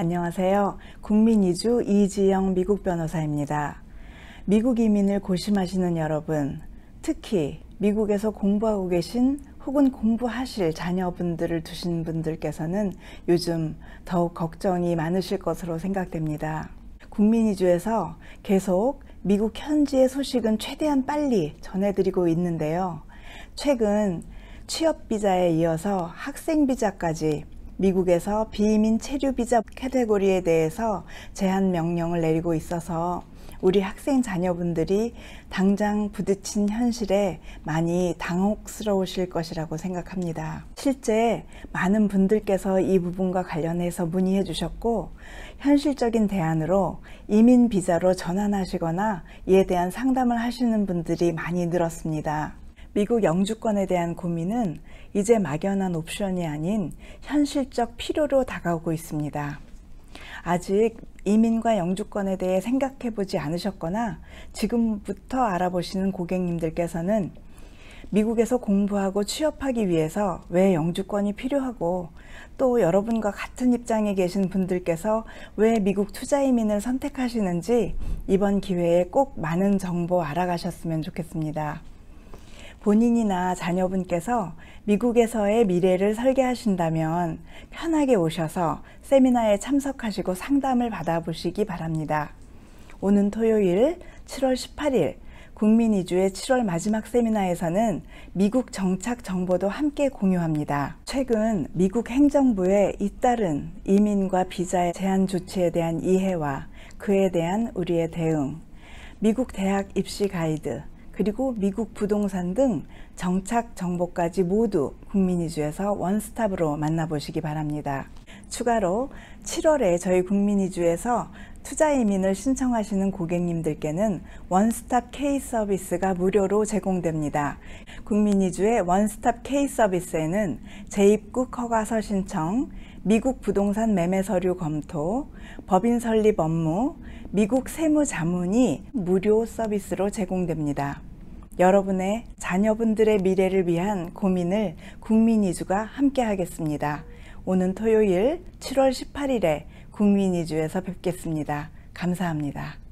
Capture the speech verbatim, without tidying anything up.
안녕하세요. 국민이주 이지영 미국 변호사입니다. 미국 이민을 고심하시는 여러분, 특히 미국에서 공부하고 계신 혹은 공부하실 자녀분들을 두신 분들께서는 요즘 더욱 걱정이 많으실 것으로 생각됩니다. 국민이주에서 계속 미국 현지의 소식은 최대한 빨리 전해드리고 있는데요. 최근 취업비자에 이어서 학생비자까지 미국에서 비이민 체류비자 카테고리에 대해서 제한 명령을 내리고 있어서 우리 학생 자녀분들이 당장 부딪힌 현실에 많이 당혹스러우실 것이라고 생각합니다. 실제 많은 분들께서 이 부분과 관련해서 문의해 주셨고, 현실적인 대안으로 이민 비자로 전환하시거나 이에 대한 상담을 하시는 분들이 많이 늘었습니다. 미국 영주권에 대한 고민은 이제 막연한 옵션이 아닌 현실적 필요로 다가오고 있습니다. 아직 이민과 영주권에 대해 생각해 보지 않으셨거나 지금부터 알아보시는 고객님들께서는 미국에서 공부하고 취업하기 위해서 왜 영주권이 필요하고, 또 여러분과 같은 입장에 계신 분들께서 왜 미국 투자이민을 선택하시는지 이번 기회에 꼭 많은 정보 알아가셨으면 좋겠습니다. 본인이나 자녀분께서 미국에서의 미래를 설계하신다면 편하게 오셔서 세미나에 참석하시고 상담을 받아보시기 바랍니다. 오는 토요일 칠월 십팔일 국민이주의 칠월 마지막 세미나에서는 미국 정착 정보도 함께 공유합니다. 최근 미국 행정부의 잇따른 이민과 비자의 제한 조치에 대한 이해와 그에 대한 우리의 대응, 미국 대학 입시 가이드, 그리고 미국 부동산 등 정착 정보까지 모두 국민이주에서 원스톱으로 만나보시기 바랍니다. 추가로 칠월에 저희 국민이주에서 투자이민을 신청하시는 고객님들께는 원스톱 K 서비스가 무료로 제공됩니다. 국민이주의 원스톱 K 서비스에는 재입국 허가서 신청, 미국 부동산 매매 서류 검토, 법인 설립 업무, 미국 세무 자문이 무료 서비스로 제공됩니다. 여러분의 자녀분들의 미래를 위한 고민을 국민이주가 함께 하겠습니다. 오는 토요일 칠월 십팔일에 국민이주에서 뵙겠습니다. 감사합니다.